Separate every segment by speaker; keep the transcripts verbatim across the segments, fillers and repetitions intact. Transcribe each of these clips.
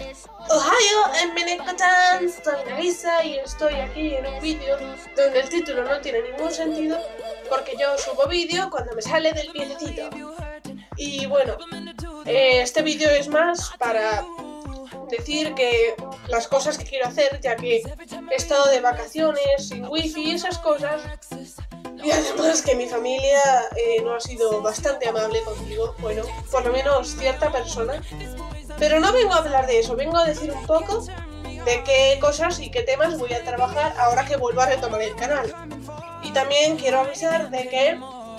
Speaker 1: Ohio en Minecotán, soy Melissa y estoy aquí en un vídeo donde el título no tiene ningún sentido porque yo subo vídeo cuando me sale del piececito. Y bueno, eh, este vídeo es más para decir que las cosas que quiero hacer, ya que he estado de vacaciones, sin wifi y esas cosas. Y además que mi familia eh, no ha sido bastante amable conmigo, bueno, por lo menos cierta persona. Pero no vengo a hablar de eso, vengo a decir un poco de qué cosas y qué temas voy a trabajar ahora que vuelvo a retomar el canal. Y también quiero avisar de que...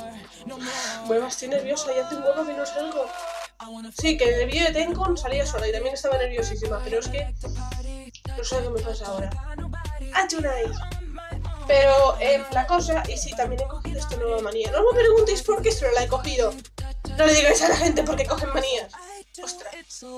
Speaker 1: Bueno, estoy nerviosa y hace un huevo que no salgo. Sí, que en el vídeo de Tencon salía sola y también estaba nerviosísima, pero es que... no sé qué me pasa ahora. ¡Achunai! Pero eh, la cosa, y sí, también he cogido esta nueva manía. No me preguntéis por qué solo la he cogido. No le digáis a la gente por qué cogen manías. Ostras.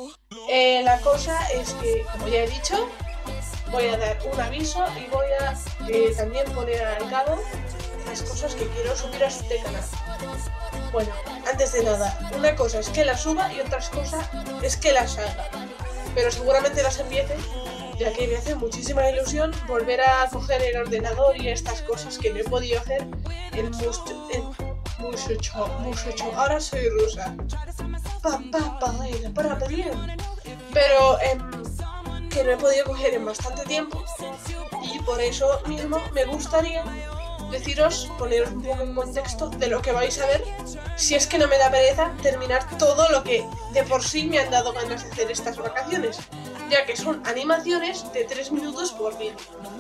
Speaker 1: Eh, la cosa es que, como ya he dicho, voy a dar un aviso y voy a eh, también poner al cabo las cosas que quiero subir a este canal. Bueno, antes de nada, una cosa es que las suba y otra cosa es que las haga. Pero seguramente las empiece, ya que me hace muchísima ilusión volver a coger el ordenador y estas cosas que no he podido hacer en mucho, en mucho, mucho. Ahora soy rusa. Pa, pa, pa, para pedir. Pero eh, que no he podido coger en bastante tiempo y por eso mismo me gustaría deciros, poneros un poco en contexto de lo que vais a ver, si es que no me da pereza terminar todo lo que de por sí me han dado ganas de hacer estas vacaciones, ya que son animaciones de tres minutos por vídeo.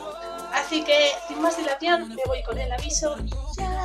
Speaker 1: Así que, sin más dilación, me voy con el aviso y ya.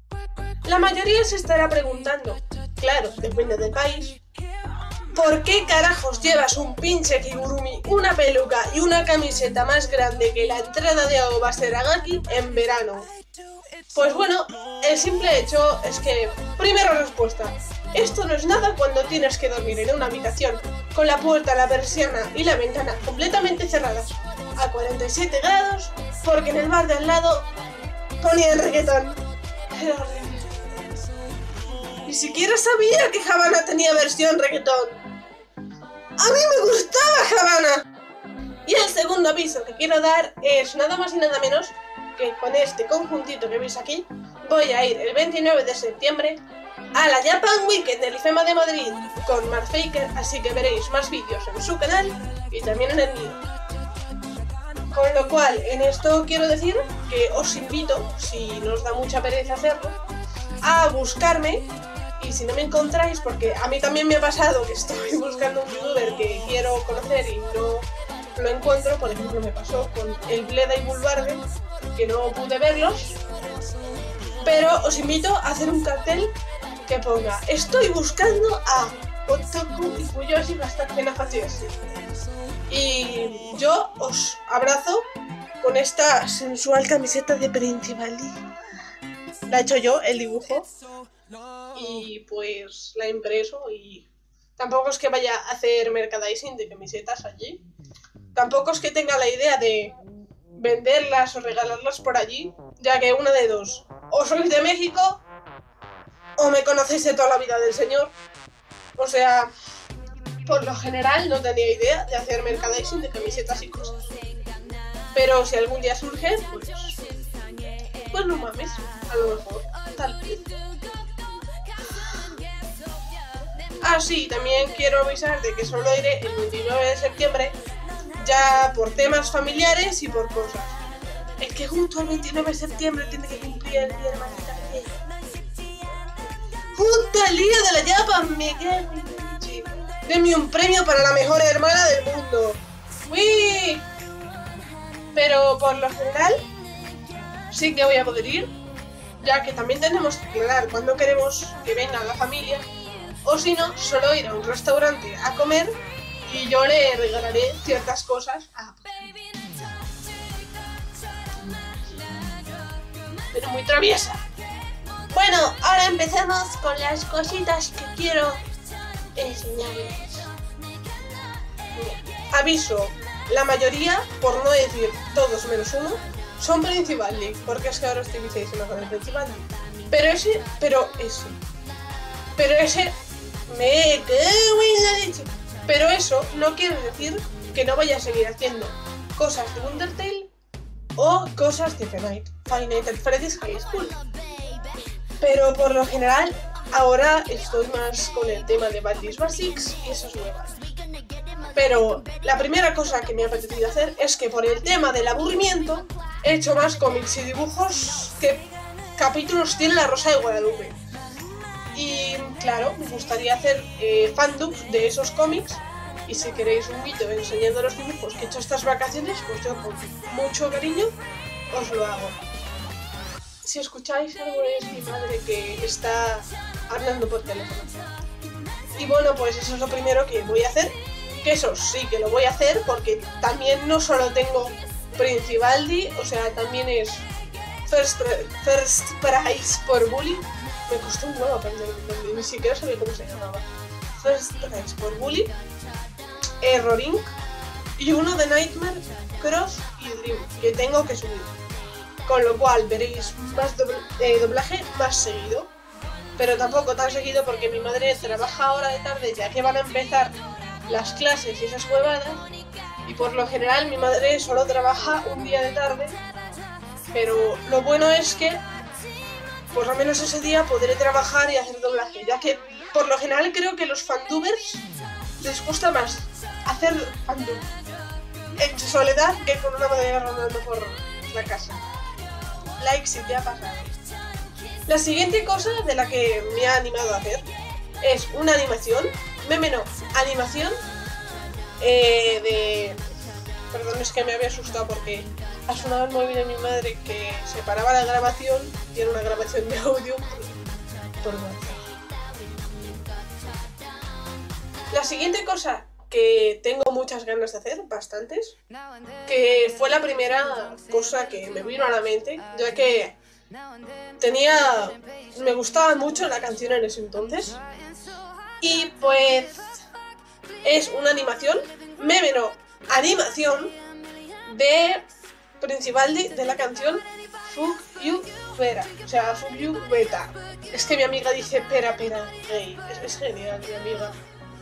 Speaker 1: La mayoría se estará preguntando, claro, depende del país, ¿por qué carajos llevas un pinche kigurumi, una peluca y una camiseta más grande que la entrada de Aoba Seragaki en verano? Pues bueno, el simple hecho es que, primera respuesta, esto no es nada cuando tienes que dormir en una habitación con la puerta, la persiana y la ventana completamente cerradas a cuarenta y siete grados, porque en el bar de al lado ponían reggaetón. Era horrible. Ni siquiera sabía que Havana tenía versión reggaetón. ¡A mí me gustaba Havana! Y el segundo aviso que quiero dar es nada más y nada menos que con este conjuntito que veis aquí voy a ir el veintinueve de septiembre a la Japan Weekend del IFEMA de Madrid con Mark Faker, así que veréis más vídeos en su canal y también en el mío. Con lo cual, en esto quiero decir que os invito, si no os da mucha pereza hacerlo, a buscarme. Y si no me encontráis, porque a mí también me ha pasado que estoy buscando un youtuber que quiero conocer y no lo encuentro, por ejemplo me pasó con el Bleda y Bulbarde, que no pude verlos, pero os invito a hacer un cartel que ponga estoy buscando a Otaku y Fuyoshi bastante Nafachiyoshi. Y yo os abrazo con esta sensual camiseta de Principali. La he hecho yo, el dibujo, y pues la he impreso y tampoco es que vaya a hacer merchandising de camisetas allí. Tampoco es que tenga la idea de venderlas o regalarlas por allí, ya que una de dos, o sois de México o me conocéis de toda la vida del señor. O sea, por lo general no tenía idea de hacer merchandising de camisetas y cosas. Pero si algún día surge, pues... pues no mames, a lo mejor, tal vez. Ah, sí, también quiero avisar de que solo iré el veintinueve de septiembre, ya por temas familiares y por cosas. Es que justo el veintinueve de septiembre tiene que cumplir el día de Marita Pequeña. Justo el día de la Japan Miguel. Deme un premio para la mejor hermana del mundo. ¡Uy! Pero por lo general sí que voy a poder ir, ya que también tenemos que aclarar cuándo queremos que venga la familia, o si no, solo ir a un restaurante a comer y yo le regalaré ciertas cosas a... pero muy traviesa. Bueno, ahora empecemos con las cositas que quiero enseñarles. Aviso, la mayoría, por no decir todos menos uno, son Principal League, porque es que ahora estoy viciadísima con el Principal League. Pero ese, pero ese, pero ese, me cago en la leche. Pero eso no quiere decir que no vaya a seguir haciendo cosas de Undertale o cosas de Five Nights at Freddy's High School. Pero por lo general, ahora estoy más con el tema de Baldi's Basics y esas nuevas. Pero la primera cosa que me ha apetecido hacer es que por el tema del aburrimiento he hecho más cómics y dibujos que capítulos tiene La Rosa de Guadalupe. Y claro, me gustaría hacer eh, fandubs de esos cómics. Y si queréis un vídeo enseñando los dibujos que he hecho estas vacaciones, pues yo con mucho cariño os lo hago. Si escucháis algo es mi madre que está hablando por teléfono. Y bueno, pues eso es lo primero que voy a hacer. Que eso sí que lo voy a hacer porque también no solo tengo Principaldi, o sea, también es First, first Prize por Bully. Me costó un huevo aprender el nombre, ni siquiera sabía cómo se llamaba. First Prize por Bully, Error incorporated y uno de Nightmare, Cross y Dream, que tengo que subir. Con lo cual veréis más dobl eh, doblaje más seguido. Pero tampoco tan seguido porque mi madre trabaja ahora de tarde ya que van a empezar las clases y esas huevadas. Y por lo general mi madre solo trabaja un día de tarde. Pero lo bueno es que por lo menos ese día podré trabajar y hacer doblaje, ya que por lo general creo que los fandubers les gusta más hacer fandub en soledad que con una madre rondando por la casa. Like si te ha pasado. La siguiente cosa de la que me ha animado a hacer es una animación, meme no, animación eh, de... Perdón, es que me había asustado porque ha sonado el móvil de mi madre que se paraba la grabación y era una grabación de audio por WhatsApp. La siguiente cosa que tengo muchas ganas de hacer, bastantes, que fue la primera cosa que me vino a la mente, ya que tenía... me gustaba mucho la canción en ese entonces, y pues es una animación, meme no, animación de Principaldi de la canción Fuck You Pera, o sea, Fuck You Beta. Es que mi amiga dice pera pera, hey, es, es genial mi amiga.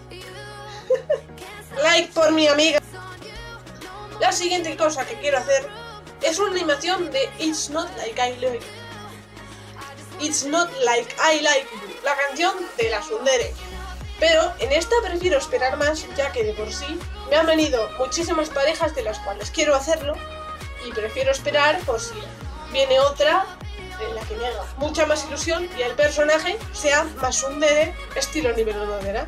Speaker 1: Like por mi amiga. La siguiente cosa que quiero hacer es una animación de It's Not Like I Like It's Not Like I Like You, la canción de la Tsundere. Pero en esta prefiero esperar más, ya que de por sí me han venido muchísimas parejas de las cuales quiero hacerlo y prefiero esperar por si viene otra en la que me haga mucha más ilusión y el personaje sea más tsundere, estilo nivel Ododera.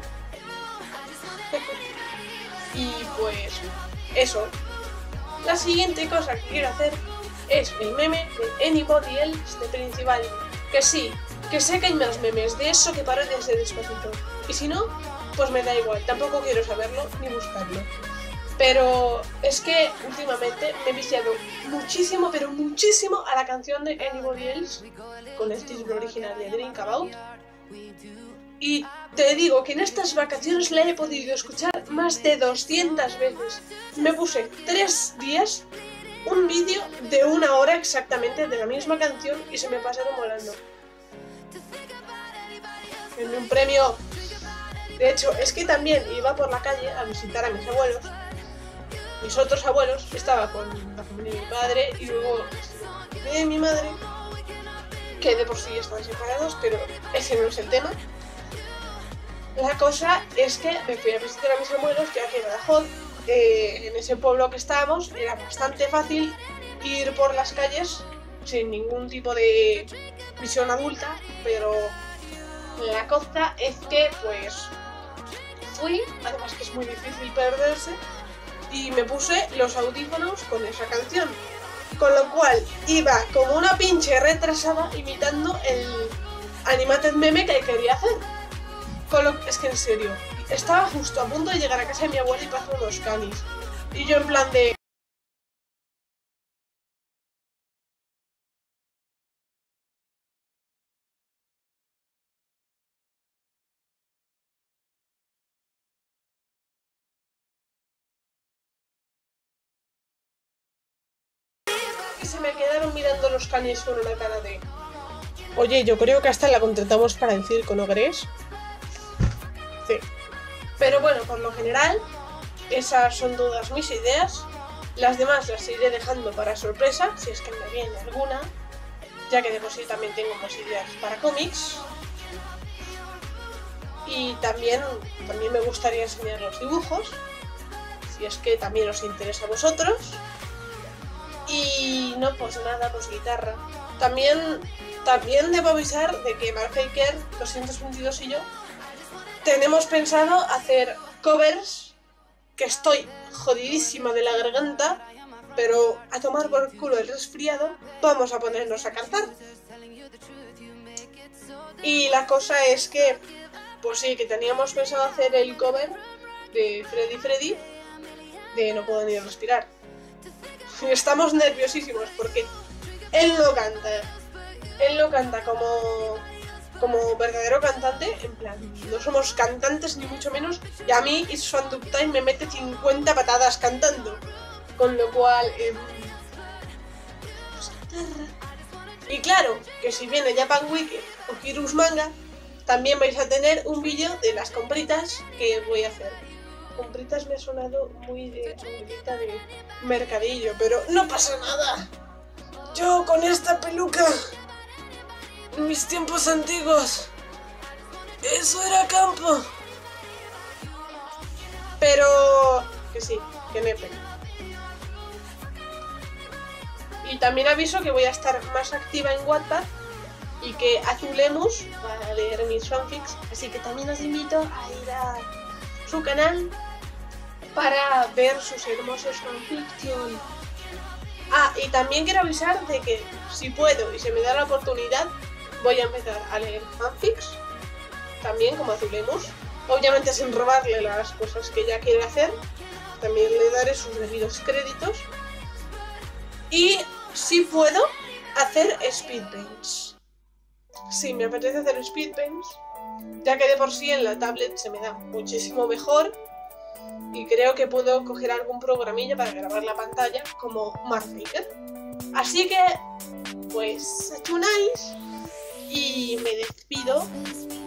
Speaker 1: Y pues eso. La siguiente cosa que quiero hacer es el meme de Anybody Else de Principaldi. Que sí, que sé que hay más memes de eso que parodias de Despacito. Y si no, pues me da igual, tampoco quiero saberlo ni buscarlo. Pero es que últimamente me he viciado muchísimo, pero muchísimo a la canción de Anybody Else con el título original de Drink About. Y te digo que en estas vacaciones la he podido escuchar más de doscientas veces. Me puse tres días un vídeo de una hora exactamente de la misma canción y se me pasaron volando. En un premio... De hecho, es que también iba por la calle a visitar a mis abuelos. Mis otros abuelos, estaba con la familia de mi padre y luego de mi madre, que de por sí estaban separados, pero ese no es el tema. La cosa es que me fui a visitar a mis abuelos, ya que en Badajoz, eh, en ese pueblo que estábamos, era bastante fácil ir por las calles sin ningún tipo de visión adulta, pero la cosa es que pues fui, además que es muy difícil perderse, y me puse los audífonos con esa canción, con lo cual iba como una pinche retrasada imitando el animated meme que quería hacer. Con lo, es que en serio, estaba justo a punto de llegar a casa de mi abuela y pasó unos canis. Y yo en plan de... Y se me quedaron mirando los canis con una cara de... Oye, yo creo que hasta la contratamos para el circo, ¿no crees? Sí. Pero bueno, por lo general, esas son todas mis ideas. Las demás las iré dejando para sorpresa, si es que me viene alguna, ya que de por sí también tengo más ideas para cómics. Y también, también me gustaría enseñar los dibujos, si es que también os interesa a vosotros. Y no, pues nada, pues guitarra. También, también debo avisar de que Marfaker doscientos veintidós y yo tenemos pensado hacer covers, que estoy jodidísima de la garganta, pero a tomar por culo el resfriado, vamos a ponernos a cantar. Y la cosa es que, pues sí, que teníamos pensado hacer el cover de Freddy Freddy, de No puedo ni respirar. Estamos nerviosísimos porque él no canta, él no canta como, como verdadero cantante, en plan, no somos cantantes ni mucho menos, y a mí It's Fun Time me mete cincuenta patadas cantando, con lo cual, eh, pues, y claro, que si viene Japan Wiki o Kirus Manga, también vais a tener un vídeo de las compritas que voy a hacer. Compritas me ha sonado muy de comprita de mercadillo, pero no pasa nada. Yo con esta peluca, en mis tiempos antiguos, eso era campo. Pero que sí, que nepe. Y también aviso que voy a estar más activa en Wattpad y que Azulemus va a leer mis fanfics, así que también os invito a ir a su canal para ver sus hermosos fanfiction. Ah, y también quiero avisar de que si puedo y se me da la oportunidad, voy a empezar a leer fanfics, también como Azulemus, obviamente sin robarle las cosas que ella quiere hacer, también le daré sus debidos créditos. Y si puedo hacer speedpaints. Sí, me apetece hacer speedpaints, ya que de por sí en la tablet se me da muchísimo mejor y creo que puedo coger algún programilla para grabar la pantalla como Marfaker. Así que, pues, achunáis y me despido